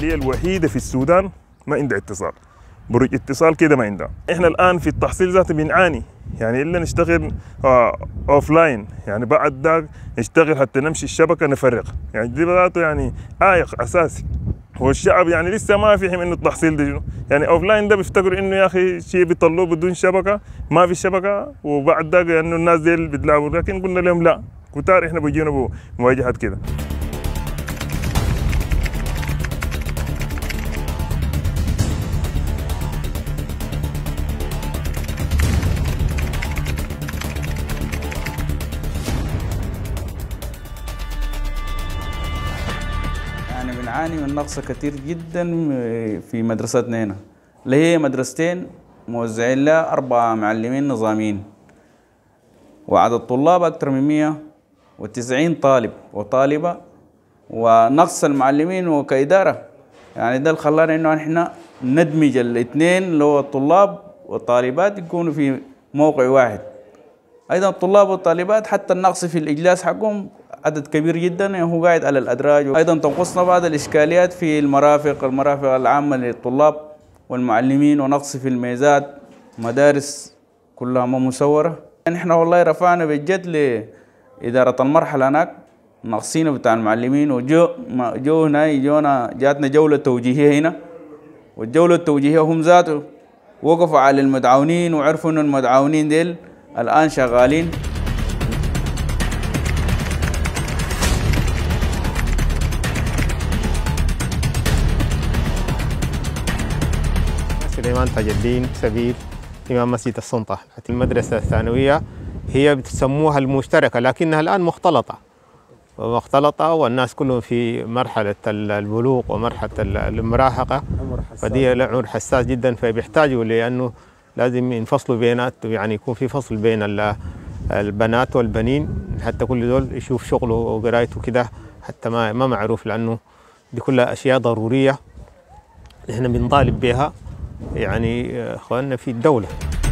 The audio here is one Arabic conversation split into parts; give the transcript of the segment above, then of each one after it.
هي الوحيدة في السودان ما عندها اتصال، برج اتصال كده ما عندها. احنا الآن في التحصيل ذاته بنعاني، يعني إلا نشتغل أوف لاين، يعني بعد ذاك نشتغل حتى نمشي الشبكة نفرق، يعني دي ذاته يعني عائق أساسي. والشعب يعني لسه ما فهم انه التحصيل ده شنو، يعني اوف لاين ده بيفتكروا انه يا اخي شيء بيطلعوه بدون شبكه، ما في شبكه، وبعد ذاك انه الناس دي اللي بتلعبوا، لكن قلنا لهم لا، كتار احنا بيجينا بمواجهات كده. بنعاني من نقص كثير جدا في مدرستنا هنا، اللي هي مدرستين موزعين لها 4 معلمين نظاميين، وعدد الطلاب أكثر من 190 طالب وطالبة، ونقص المعلمين وكإدارة. يعني ده اللي خلانا إنه إحنا ندمج الاثنين اللي هو الطلاب والطالبات يكونوا في موقع واحد. أيضا الطلاب والطالبات حتى النقص في الإجلاس حقهم عدد كبير جدا هو قاعد على الأدراج. أيضا تنقصنا بعض الإشكاليات في المرافق العامة للطلاب والمعلمين، ونقص في الميزات، مدارس كلها ما مسورة. نحن والله رفعنا بالجد لإدارة المرحلة هناك ناقصين بتاع المعلمين، وجو هنا جاتنا جولة توجيهية هنا، والجولة التوجيهية هم ذاته وقفوا على المدعونين وعرفوا إن المدعونين ديل الآن شغالين. سليمان تاج الدين سبيل إمام مسجد السلطة. المدرسة الثانوية هي بتسموها المشتركة، لكنها الآن مختلطة، والناس كلهم في مرحلة البلوغ ومرحلة المراهقة، فدي عمر حساس جدا، فبيحتاجوا لأنه لازم ينفصلوا بينات، يعني يكون في فصل بين البنات والبنين، حتى كل دول يشوف شغله وقرايته كده، حتى ما معروف، لأنه دي كلها أشياء ضرورية نحن بنطالب بها يعني اخواننا في الدولة.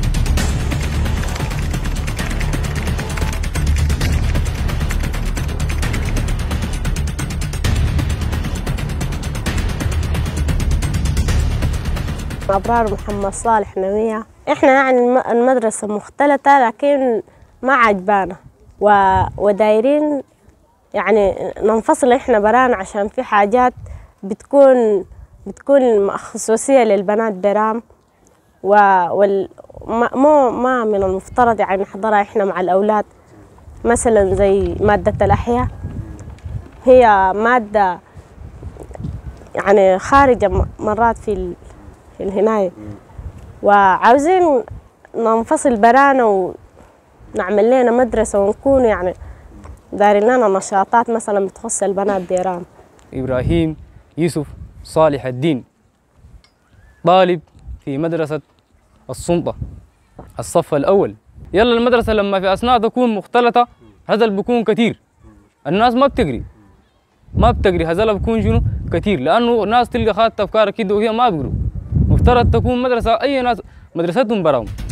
أبرار محمد صالح نوية. إحنا يعني المدرسة مختلطة لكن ما عجبانا، ودايرين يعني ننفصل إحنا برانا، عشان في حاجات بتكون خصوصية للبنات برام، ما من المفترض يعني نحضرها إحنا مع الأولاد. مثلا زي مادة الأحياء، هي مادة يعني خارجة مرات في الهناية، وعاوزين ننفصل برانا ونعمل لنا مدرسة ونكون يعني دايرين لنا نشاطات مثلا بتخص البنات ديران. إبراهيم يوسف صالح الدين، طالب في مدرسة السلطة الصف الأول. يلا المدرسة لما في أثناء تكون مختلطة هذا بيكون كثير، الناس ما بتقري هذا بيكون شنو كثير، لأنه الناس تلقى خاطة أفكار كده وهي ما بيقروا. مفترض تكون مدرسة أي ناس مدرستهم براهم.